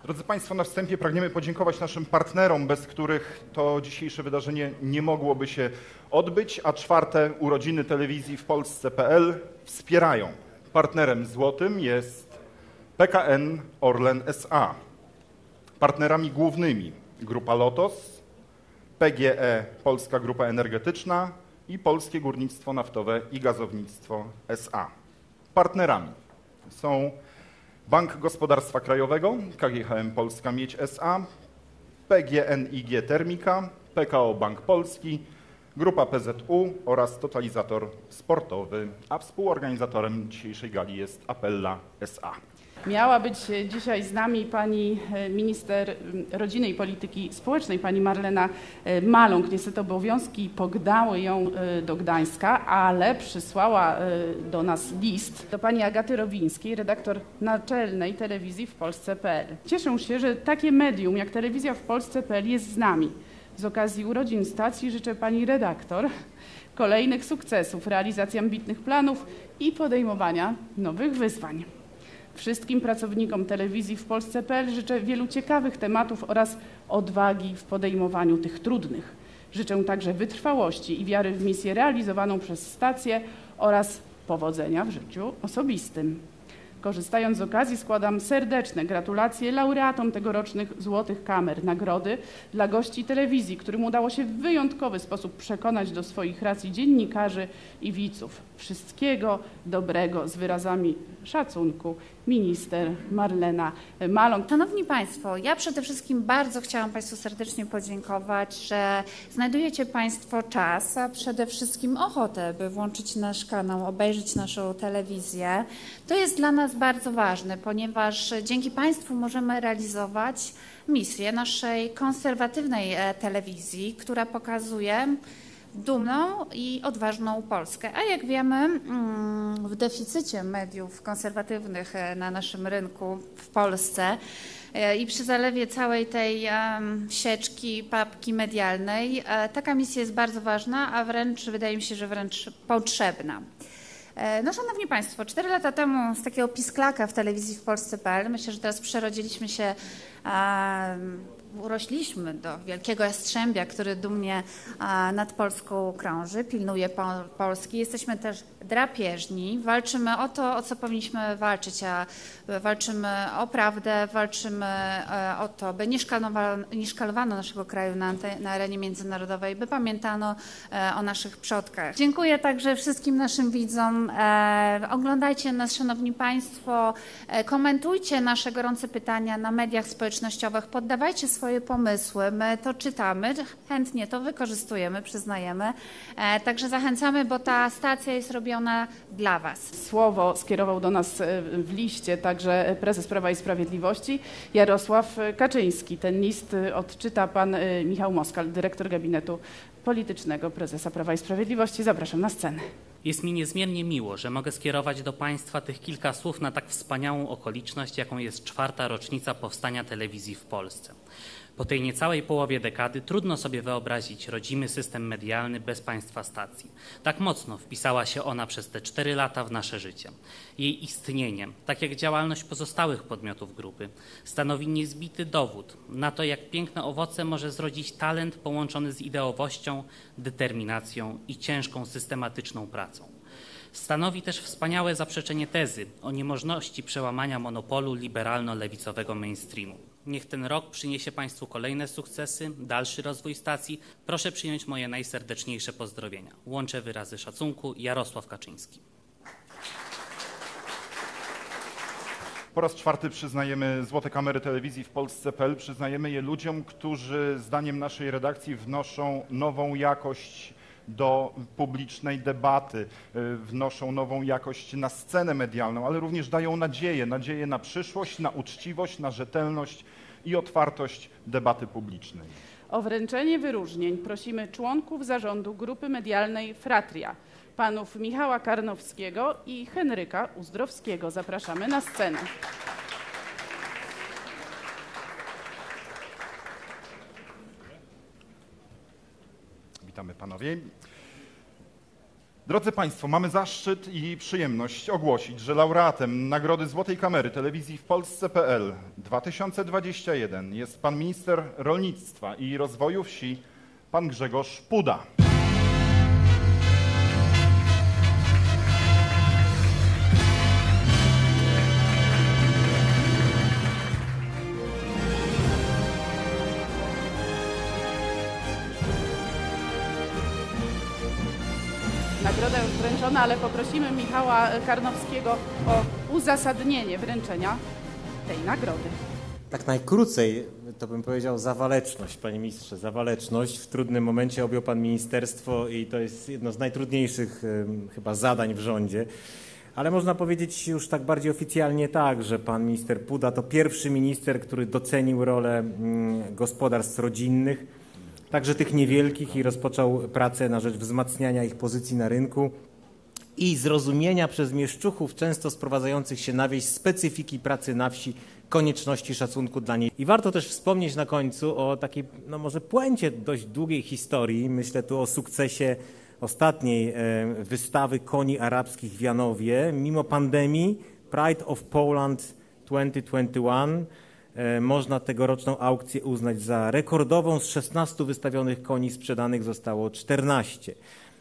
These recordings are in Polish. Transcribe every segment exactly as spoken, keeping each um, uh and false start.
Drodzy Państwo, na wstępie pragniemy podziękować naszym partnerom, bez których to dzisiejsze wydarzenie nie mogłoby się odbyć, a czwarte urodziny telewizji w Polsce kropka pe el wspierają. Partnerem złotym jest P K N Orlen S A. Partnerami głównymi Grupa Lotos, P G E Polska Grupa Energetyczna i Polskie Górnictwo Naftowe i Gazownictwo S A. Partnerami są Bank Gospodarstwa Krajowego, K G H M Polska Miedź S A, P G N I G Termika, P K O Bank Polski, Grupa P Z U oraz Totalizator Sportowy, a współorganizatorem dzisiejszej gali jest Apella S A. Miała być dzisiaj z nami pani minister rodziny i polityki społecznej, pani Marlena Maląg. Niestety obowiązki pognały ją do Gdańska, ale przysłała do nas list do pani Agaty Rowińskiej, redaktor naczelnej telewizji w Polsce kropka pe el. Cieszę się, że takie medium jak Telewizja w Polsce kropka pe el jest z nami. Z okazji urodzin stacji życzę pani redaktor kolejnych sukcesów, realizacji ambitnych planów i podejmowania nowych wyzwań. Wszystkim pracownikom telewizji w Polsce kropka pe el życzę wielu ciekawych tematów oraz odwagi w podejmowaniu tych trudnych. Życzę także wytrwałości i wiary w misję realizowaną przez stację oraz powodzenia w życiu osobistym. Korzystając z okazji składam serdeczne gratulacje laureatom tegorocznych Złotych Kamer, nagrody dla gości telewizji, którym udało się w wyjątkowy sposób przekonać do swoich racji dziennikarzy i widzów. Wszystkiego dobrego z wyrazami szacunku. Minister Marlena Maląg. Szanowni Państwo, ja przede wszystkim bardzo chciałam Państwu serdecznie podziękować, że znajdujecie Państwo czas, a przede wszystkim ochotę, by włączyć nasz kanał, obejrzeć naszą telewizję. To jest dla nas bardzo ważne, ponieważ dzięki Państwu możemy realizować misję naszej konserwatywnej telewizji, która pokazuje dumną i odważną Polskę. A jak wiemy, w deficycie mediów konserwatywnych na naszym rynku w Polsce i przy zalewie całej tej sieczki, papki medialnej, taka misja jest bardzo ważna, a wręcz wydaje mi się, że wręcz potrzebna. No szanowni Państwo, cztery lata temu z takiego pisklaka w telewizji w Polsce kropka pe el, myślę, że teraz przerodziliśmy się, urośliśmy do wielkiego jastrzębia, który dumnie nad Polską krąży, pilnuje Polski. Jesteśmy też drapieżni, walczymy o to, o co powinniśmy walczyć, a walczymy o prawdę, walczymy o to, by nie szkalowano, nie szkalowano naszego kraju na, na arenie międzynarodowej, by pamiętano o naszych przodkach. Dziękuję także wszystkim naszym widzom. Oglądajcie nas, szanowni Państwo, komentujcie nasze gorące pytania na mediach społecznościowych, poddawajcie swoje pomysły, my to czytamy, chętnie to wykorzystujemy, przyznajemy. Także zachęcamy, bo ta stacja jest robiona dla Was. Słowo skierował do nas w liście także prezes Prawa i Sprawiedliwości Jarosław Kaczyński. Ten list odczyta pan Michał Moskal, dyrektor gabinetu politycznego prezesa Prawa i Sprawiedliwości. Zapraszam na scenę. Jest mi niezmiernie miło, że mogę skierować do Państwa tych kilka słów na tak wspaniałą okoliczność, jaką jest czwarta rocznica powstania telewizji w Polsce. Po tej niecałej połowie dekady trudno sobie wyobrazić rodzimy system medialny bez państwa stacji. Tak mocno wpisała się ona przez te cztery lata w nasze życie. Jej istnienie, tak jak działalność pozostałych podmiotów grupy, stanowi niezbity dowód na to, jak piękne owoce może zrodzić talent połączony z ideowością, determinacją i ciężką, systematyczną pracą. Stanowi też wspaniałe zaprzeczenie tezy o niemożności przełamania monopolu liberalno-lewicowego mainstreamu. Niech ten rok przyniesie Państwu kolejne sukcesy, dalszy rozwój stacji. Proszę przyjąć moje najserdeczniejsze pozdrowienia. Łączę wyrazy szacunku. Jarosław Kaczyński. Po raz czwarty przyznajemy Złote Kamery Telewizji w Polsce kropka pe el. Przyznajemy je ludziom, którzy zdaniem naszej redakcji wnoszą nową jakość do publicznej debaty, wnoszą nową jakość na scenę medialną, ale również dają nadzieję, nadzieję na przyszłość, na uczciwość, na rzetelność i otwartość debaty publicznej. O wręczenie wyróżnień prosimy członków zarządu grupy medialnej Fratria, panów Michała Karnowskiego i Henryka Uzdrowskiego. Zapraszamy na scenę. Witamy panowie. Drodzy Państwo, mamy zaszczyt i przyjemność ogłosić, że laureatem Nagrody Złotej Kamery Telewizji w Polsce.pl dwa tysiące dwudziesty pierwszy jest pan minister rolnictwa i rozwoju wsi, pan Grzegorz Puda. Nagroda już wręczona, ale poprosimy Michała Karnowskiego o uzasadnienie wręczenia tej nagrody. Tak najkrócej to bym powiedział zawaleczność, panie ministrze, zawaleczność. W trudnym momencie objął pan ministerstwo i to jest jedno z najtrudniejszych y, chyba zadań w rządzie. Ale można powiedzieć już tak bardziej oficjalnie tak, że pan minister Puda to pierwszy minister, który docenił rolę y, gospodarstw rodzinnych, także tych niewielkich, i rozpoczął pracę na rzecz wzmacniania ich pozycji na rynku i zrozumienia przez mieszczuchów, często sprowadzających się na wieś, specyfiki pracy na wsi, konieczności szacunku dla niej. I warto też wspomnieć na końcu o takiej, no może puencie dość długiej historii. Myślę tu o sukcesie ostatniej e, wystawy koni arabskich w Janowie. Mimo pandemii Pride of Poland dwa tysiące dwudziesty pierwszy e, można tegoroczną aukcję uznać za rekordową. Z szesnastu wystawionych koni sprzedanych zostało czternaście.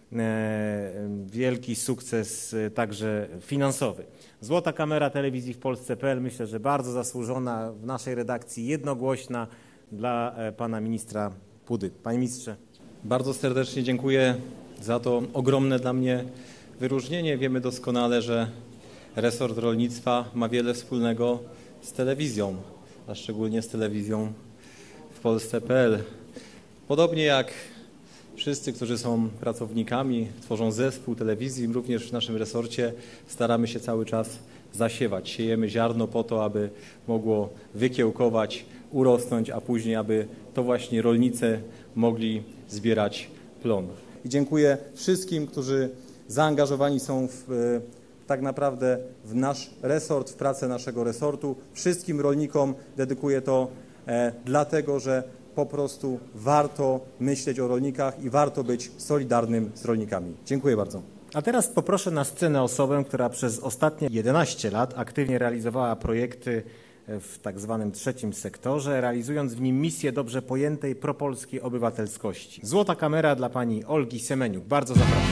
Wielki sukces także finansowy. Złota Kamera Telewizji w Polsce.pl, myślę, że bardzo zasłużona, w naszej redakcji jednogłośna dla pana ministra Pudy. Panie ministrze. Bardzo serdecznie dziękuję za to ogromne dla mnie wyróżnienie. Wiemy doskonale, że resort rolnictwa ma wiele wspólnego z telewizją, a szczególnie z telewizją w Polsce.pl. Podobnie jak wszyscy, którzy są pracownikami, tworzą zespół telewizji, również w naszym resorcie staramy się cały czas zasiewać. Siejemy ziarno po to, aby mogło wykiełkować, urosnąć, a później, aby to właśnie rolnicy mogli zbierać plon. I dziękuję wszystkim, którzy zaangażowani są w, tak naprawdę w nasz resort, w pracę naszego resortu. Wszystkim rolnikom dedykuję to e, dlatego, że po prostu warto myśleć o rolnikach i warto być solidarnym z rolnikami. Dziękuję bardzo. A teraz poproszę na scenę osobę, która przez ostatnie jedenaście lat aktywnie realizowała projekty w tak zwanym trzecim sektorze, realizując w nim misję dobrze pojętej propolskiej obywatelskości. Złota kamera dla pani Olgi Semeniuk. Bardzo zapraszam.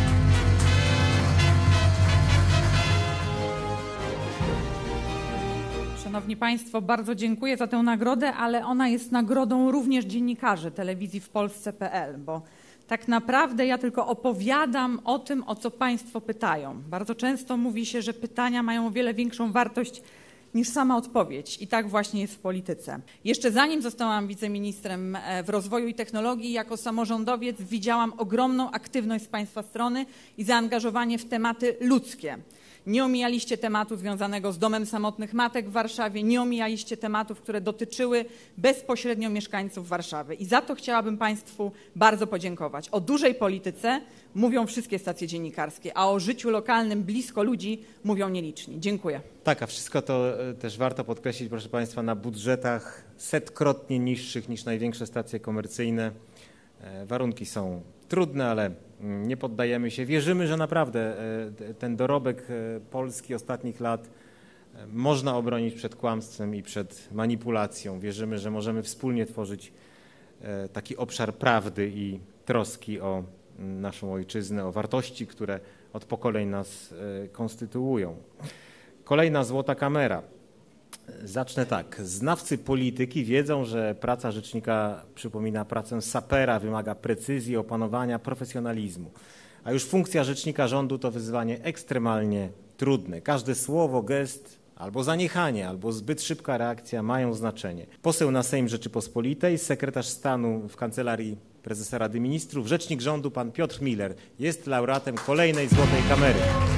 Szanowni Państwo, bardzo dziękuję za tę nagrodę, ale ona jest nagrodą również dziennikarzy telewizji w Polsce.pl, bo tak naprawdę ja tylko opowiadam o tym, o co Państwo pytają. Bardzo często mówi się, że pytania mają o wiele większą wartość niż sama odpowiedź. I tak właśnie jest w polityce. Jeszcze zanim zostałam wiceministrem w rozwoju i technologii, jako samorządowiec widziałam ogromną aktywność z Państwa strony i zaangażowanie w tematy ludzkie. Nie omijaliście tematu związanego z Domem Samotnych Matek w Warszawie, nie omijaliście tematów, które dotyczyły bezpośrednio mieszkańców Warszawy. I za to chciałabym Państwu bardzo podziękować. O dużej polityce mówią wszystkie stacje dziennikarskie, a o życiu lokalnym blisko ludzi mówią nieliczni. Dziękuję. Tak, a wszystko to też warto podkreślić, proszę Państwa, na budżetach setkrotnie niższych niż największe stacje komercyjne. Warunki są trudne, ale nie poddajemy się. Wierzymy, że naprawdę ten dorobek Polski ostatnich lat można obronić przed kłamstwem i przed manipulacją. Wierzymy, że możemy wspólnie tworzyć taki obszar prawdy i troski o naszą ojczyznę, o wartości, które od pokoleń nas konstytuują. Kolejna złota kamera. Zacznę tak. Znawcy polityki wiedzą, że praca rzecznika przypomina pracę sapera, wymaga precyzji, opanowania, profesjonalizmu. A już funkcja rzecznika rządu to wyzwanie ekstremalnie trudne. Każde słowo, gest, albo zaniechanie, albo zbyt szybka reakcja mają znaczenie. Poseł na Sejm Rzeczypospolitej, sekretarz stanu w Kancelarii Prezesa Rady Ministrów, rzecznik rządu pan Piotr Miller jest laureatem kolejnej złotej kamery.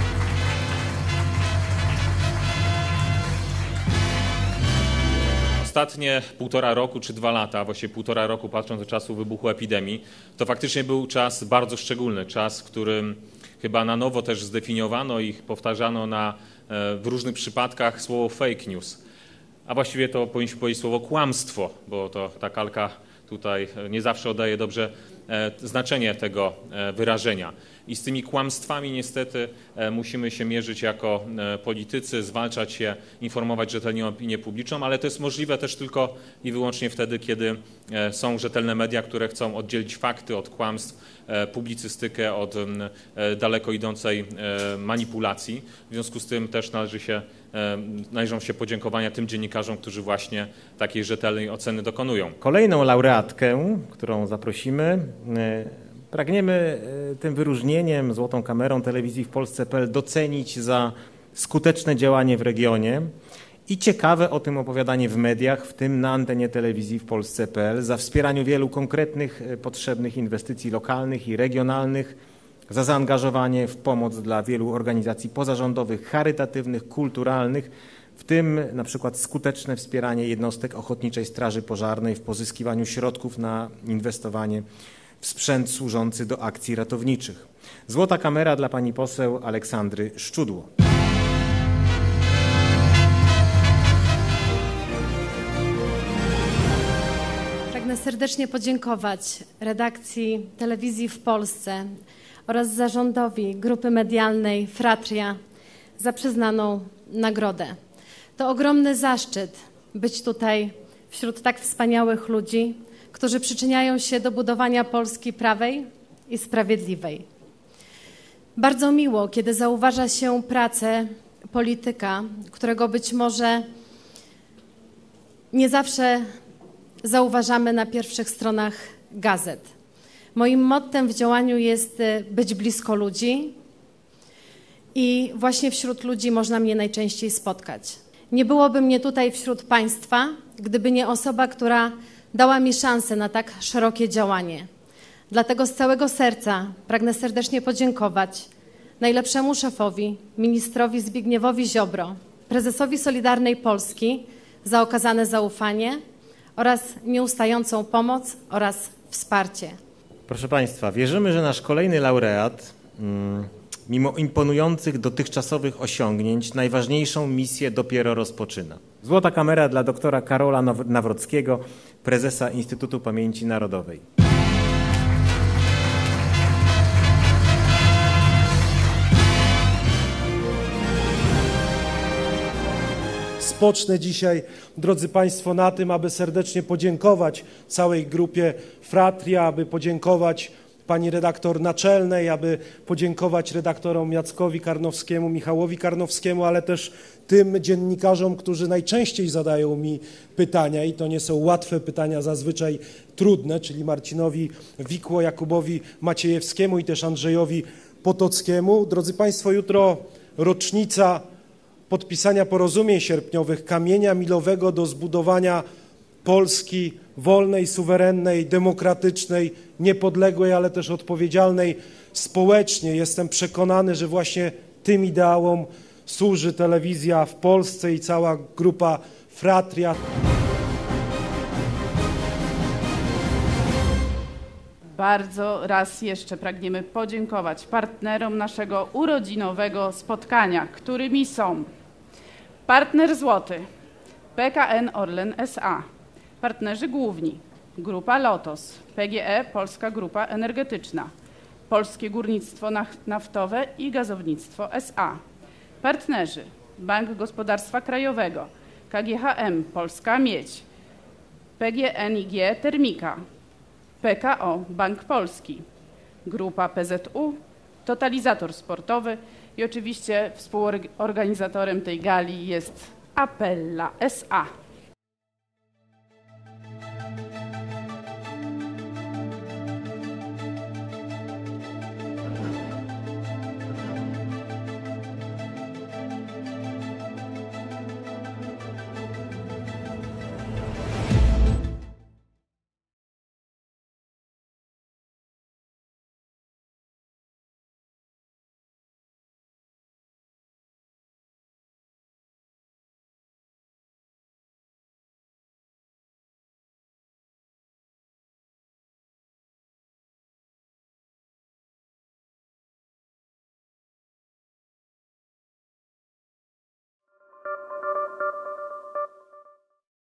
Ostatnie półtora roku czy dwa lata, a właściwie półtora roku patrząc do czasu wybuchu epidemii, to faktycznie był czas bardzo szczególny, czas, w którym chyba na nowo też zdefiniowano i powtarzano na, w różnych przypadkach słowo fake news. A właściwie to powinniśmy powiedzieć słowo kłamstwo, bo to ta kalka tutaj nie zawsze oddaje dobrze znaczenie tego wyrażenia. I z tymi kłamstwami niestety musimy się mierzyć jako politycy, zwalczać je, informować rzetelnie opinię publiczną, ale to jest możliwe też tylko i wyłącznie wtedy, kiedy są rzetelne media, które chcą oddzielić fakty od kłamstw, publicystykę od daleko idącej manipulacji. W związku z tym też należy się, należą się podziękowania tym dziennikarzom, którzy właśnie takiej rzetelnej oceny dokonują. Kolejną laureatkę, którą zaprosimy, pragniemy tym wyróżnieniem, Złotą Kamerą Telewizji w Polsce kropka pe el docenić za skuteczne działanie w regionie i ciekawe o tym opowiadanie w mediach, w tym na antenie Telewizji w Polsce kropka pe el, za wspieraniu wielu konkretnych, potrzebnych inwestycji lokalnych i regionalnych, za zaangażowanie w pomoc dla wielu organizacji pozarządowych, charytatywnych, kulturalnych, w tym na przykład skuteczne wspieranie jednostek Ochotniczej Straży Pożarnej w pozyskiwaniu środków na inwestowanie w sprzęt służący do akcji ratowniczych. Złota Kamera dla pani poseł Aleksandry Szczudło. Pragnę serdecznie podziękować redakcji Telewizji w Polsce oraz zarządowi grupy medialnej Fratria za przyznaną nagrodę. To ogromny zaszczyt być tutaj wśród tak wspaniałych ludzi, którzy przyczyniają się do budowania Polski prawej i sprawiedliwej. Bardzo miło, kiedy zauważa się pracę polityka, którego być może nie zawsze zauważamy na pierwszych stronach gazet. Moim mottem w działaniu jest być blisko ludzi i właśnie wśród ludzi można mnie najczęściej spotkać. Nie byłoby mnie tutaj wśród Państwa, gdyby nie osoba, która dała mi szansę na tak szerokie działanie. Dlatego z całego serca pragnę serdecznie podziękować najlepszemu szefowi, ministrowi Zbigniewowi Ziobro, prezesowi Solidarnej Polski za okazane zaufanie oraz nieustającą pomoc oraz wsparcie. Proszę Państwa, wierzymy, że nasz kolejny laureat, mimo imponujących dotychczasowych osiągnięć, najważniejszą misję dopiero rozpoczyna. Złota Kamera dla doktora Karola Nawrockiego, prezesa Instytutu Pamięci Narodowej. Spocznę dzisiaj, drodzy Państwo, na tym, aby serdecznie podziękować całej grupie Fratria, aby podziękować pani redaktor naczelnej, aby podziękować redaktorom Jackowi Karnowskiemu, Michałowi Karnowskiemu, ale też tym dziennikarzom, którzy najczęściej zadają mi pytania i to nie są łatwe pytania, zazwyczaj trudne, czyli Marcinowi Wikło, Jakubowi Maciejewskiemu i też Andrzejowi Potockiemu. Drodzy Państwo, jutro rocznica podpisania porozumień sierpniowych, kamienia milowego do zbudowania Polski wolnej, suwerennej, demokratycznej, niepodległej, ale też odpowiedzialnej społecznie. Jestem przekonany, że właśnie tym ideałom służy telewizja w Polsce i cała grupa Fratria. Bardzo raz jeszcze pragniemy podziękować partnerom naszego urodzinowego spotkania, którymi są partner złoty P K N Orlen S A, partnerzy główni Grupa Lotos, P G E Polska Grupa Energetyczna, Polskie Górnictwo Naftowe i Gazownictwo S A, partnerzy Bank Gospodarstwa Krajowego, K G H M Polska Miedź, P G N I G Termika, P K O Bank Polski, Grupa P Z U, Totalizator Sportowy i oczywiście współorganizatorem tej gali jest Apella S A.